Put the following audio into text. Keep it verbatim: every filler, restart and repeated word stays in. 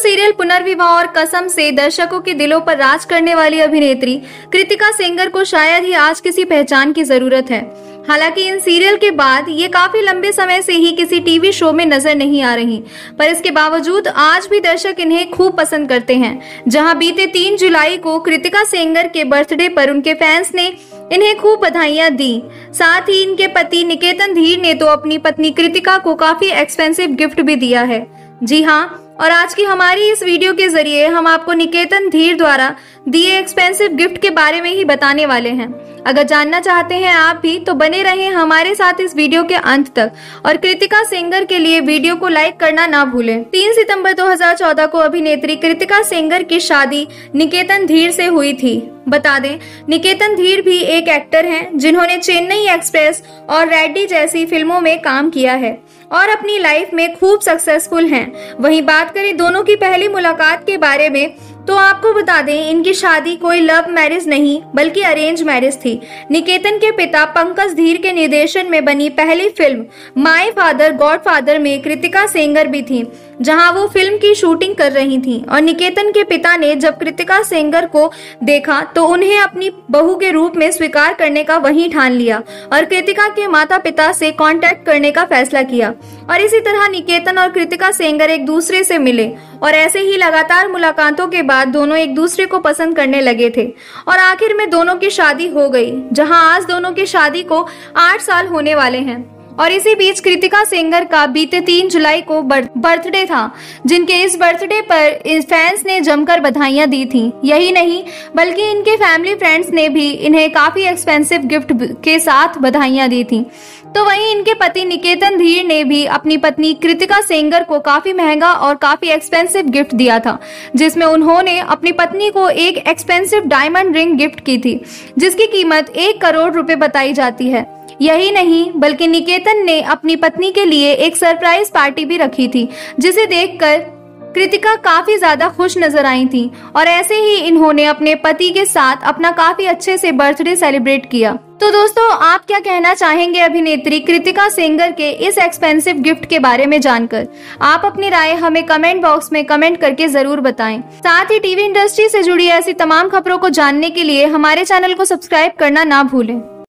Serial पुनर्विवाह और कसम से दर्शकों के दिलों पर राज करने वाली अभिनेत्री कृतिका सेंगर को शायद ही आज किसी पहचान की जरूरत है। हालांकि इन सीरियल के बाद ये काफी लंबे समय से ही किसी टीवी शो में नजर नहीं आ रही, पर इसके बावजूद आज भी दर्शक इन्हें खूब पसंद करते हैं। जहां बीते तीन जुलाई को कृतिका सेंगर के बर्थडे पर उनके फैंस ने इन्हें खूब बधाइयां दी। साथ ही इनके पति निकेतन धीर ने तो अपनी पत्नी कृतिका को काफी एक्सपेंसिव गिफ्ट भी दिया है। जी हाँ, और आज की हमारी इस वीडियो के जरिए हम आपको निकेतन धीर द्वारा दिए एक्सपेंसिव गिफ्ट के बारे में ही बताने वाले हैं। अगर जानना चाहते हैं आप भी तो बने रहें हमारे साथ इस वीडियो के अंत तक और कृतिका सेंगर के लिए वीडियो को लाइक करना ना भूलें। तीन सितंबर दो हज़ार चौदह को अभिनेत्री कृतिका सेंगर की शादी निकेतन धीर से हुई थी। बता दें, निकेतन धीर भी एक एक्टर हैं जिन्होंने चेन्नई एक्सप्रेस और रेड्डी जैसी फिल्मों में काम किया है और अपनी लाइफ में खूब सक्सेसफुल हैं। वहीं बात करें दोनों की पहली मुलाकात के बारे में तो आपको बता दें, इनकी शादी कोई लव मैरिज नहीं बल्कि अरेंज मैरिज थी। निकेतन के पिता पंकज धीर के निर्देशन में बनी पहली फिल्म माय फादर गॉडफादर में कृतिका सेंगर भी थी, जहां वो फिल्म की शूटिंग कर रही थीं। और निकेतन के पिता ने जब कृतिका सेंगर को देखा तो उन्हें अपनी बहू के रूप में स्वीकार करने का वहीं ठान लिया और कृतिका के माता पिता से कांटेक्ट करने का फैसला किया। और इसी तरह निकेतन और कृतिका सेंगर एक दूसरे से मिले और ऐसे ही लगातार मुलाकातों के बाद दोनों एक दूसरे को पसंद करने लगे थे और आखिर में दोनों की शादी हो गई, जहां आज दोनों की शादी को आठ साल होने वाले हैं। और इसी बीच कृतिका सेंगर का बीते तीन जुलाई को बर्थडे था, जिनके इस बर्थडे पर फैंस ने जमकर बधाइयां दी थीं। यही नहीं बल्कि इनके फैमिली फ्रेंड्स ने भी इन्हें काफी एक्सपेंसिव गिफ्ट के साथ बधाइयां दी थीं। तो वहीं इनके पति निकेतन धीर ने भी अपनी पत्नी कृतिका सेंगर को काफी महंगा और काफी एक्सपेंसिव गिफ्ट दिया था, जिसमें उन्होंने अपनी पत्नी को एक एक्सपेंसिव डायमंड रिंग गिफ्ट की थी, जिसकी कीमत एक करोड़ रुपए बताई जाती है। यही नहीं बल्कि निकेतन ने अपनी पत्नी के लिए एक सरप्राइज पार्टी भी रखी थी, जिसे देखकर कृतिका काफी ज्यादा खुश नजर आई थी और ऐसे ही इन्होंने अपने पति के साथ अपना काफी अच्छे से बर्थडे सेलिब्रेट किया। तो दोस्तों, आप क्या कहना चाहेंगे अभिनेत्री कृतिका सेंगर के इस एक्सपेंसिव गिफ्ट के बारे में जानकर? आप अपनी राय हमें कमेंट बॉक्स में कमेंट करके जरूर बताएं। साथ ही टीवी इंडस्ट्री से जुड़ी ऐसी तमाम खबरों को जानने के लिए हमारे चैनल को सब्सक्राइब करना ना भूलें।